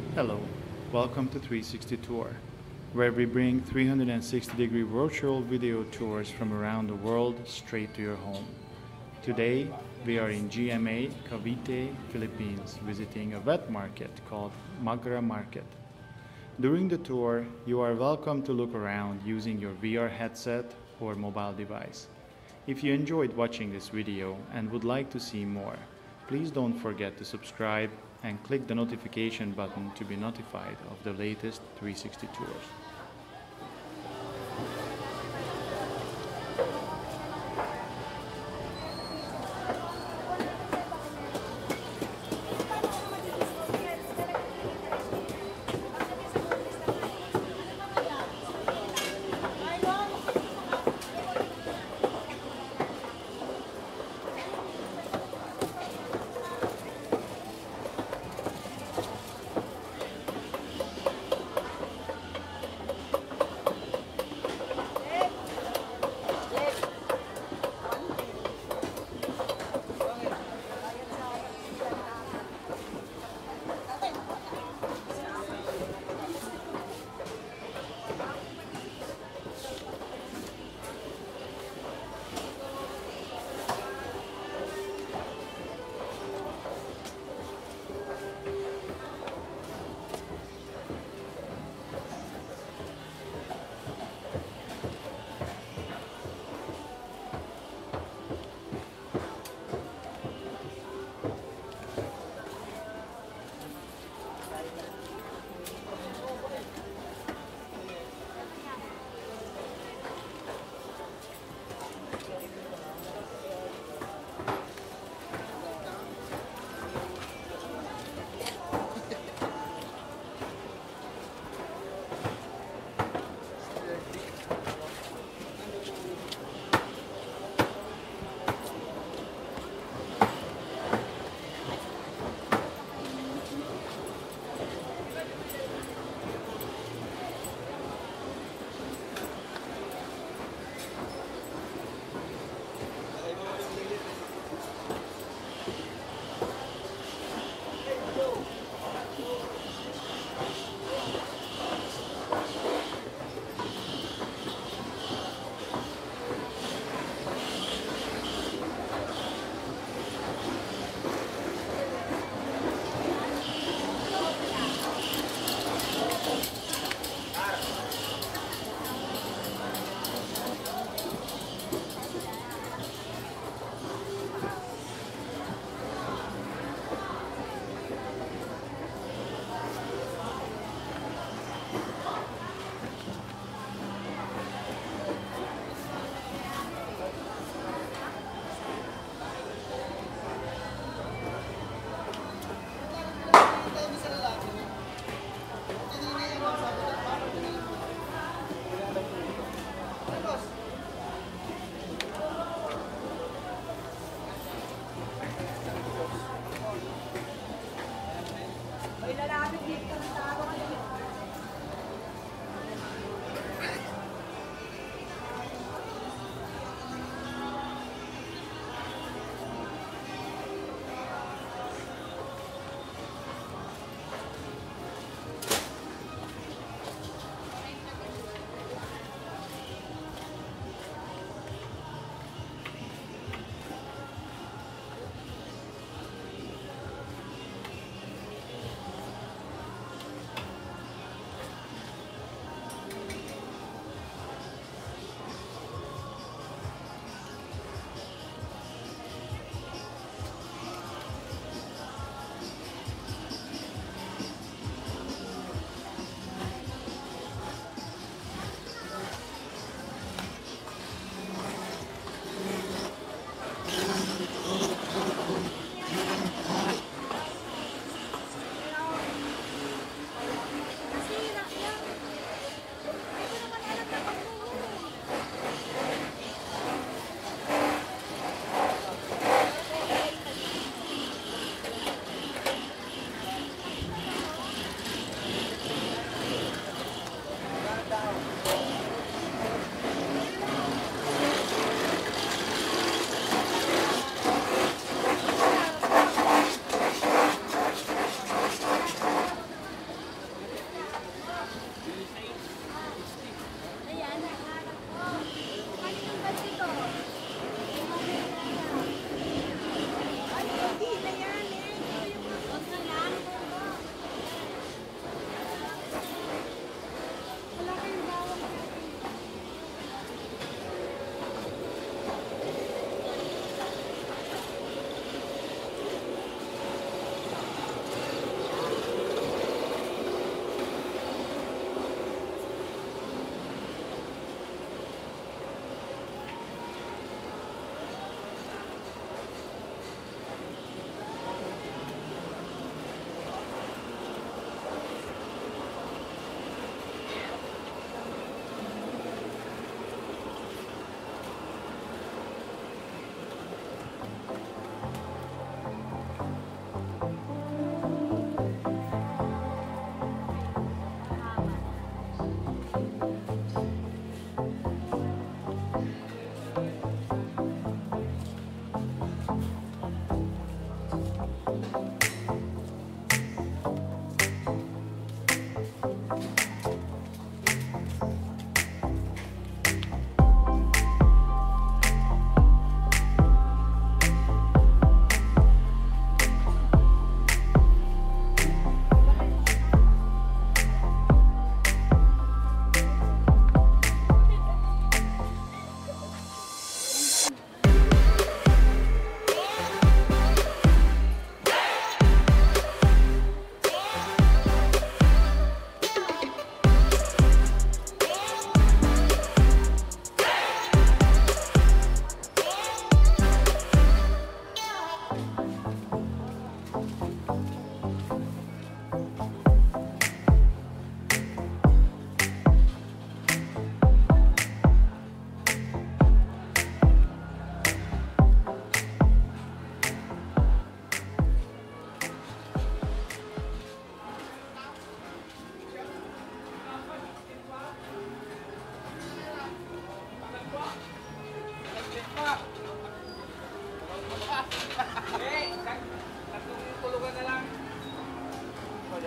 Hello, welcome to 360 Tour, where we bring 360-degree virtual video tours from around the world straight to your home. Today, we are in GMA, Cavite, Philippines, visiting a wet market called Magra Market. During the tour, you are welcome to look around using your VR headset or mobile device. If you enjoyed watching this video and would like to see more, please don't forget to subscribe and click the notification button to be notified of the latest 360 tours.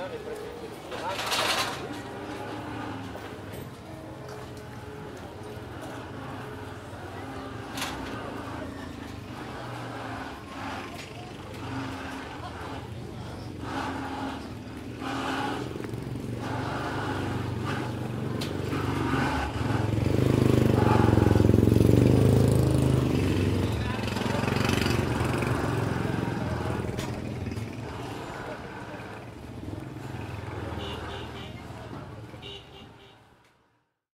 yan, may presyo.